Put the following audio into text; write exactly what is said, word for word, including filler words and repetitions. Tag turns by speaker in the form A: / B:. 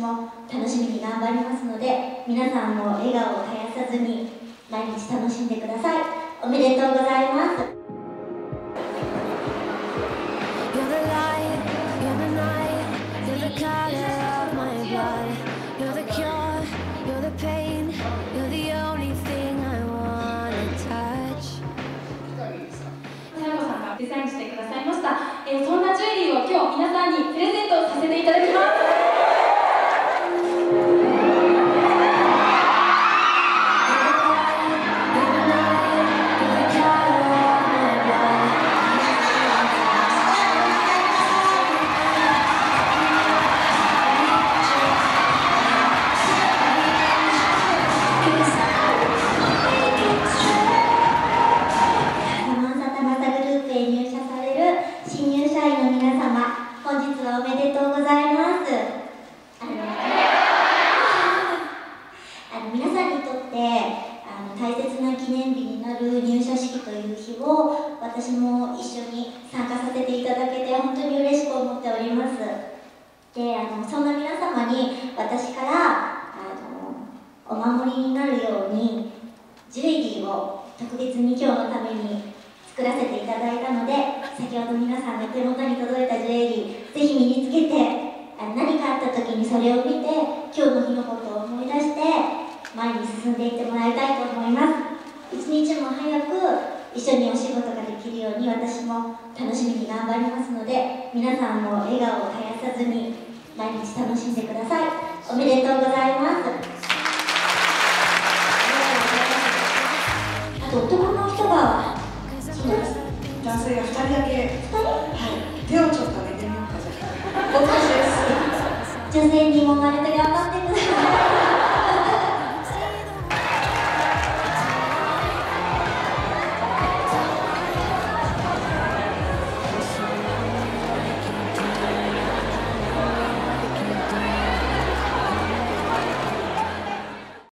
A: も楽しみに頑張りますので、皆さんも笑顔を絶やさずに毎日楽しんでください。おめでとうございます。
B: デザインしてくださいました、えー、そんなジュエリーを今日皆さんにプレゼントさせていただきます。
A: 本日はおめでとうございます。あのあの皆さんにとってあの大切な記念日になる入社式という日を私も一緒に参加させていただけて本当に嬉しく思っております。で、あのそんな皆様に私からあのお守りになるようにジュエリーを特別に今日のために作らせていただいたので、先ほど皆さんの手元に届いたジュエリーぜひ身につけて、何かあった時にそれを見て今日の日のことを思い出して前に進んでいってもらいたいと思います。一日も早く一緒にお仕事ができるように私も楽しみに頑張りますので、皆さんも笑顔を絶やさずに毎日楽しんでください。おめでとうございます。あと男の人が
C: 男性がふたりだけ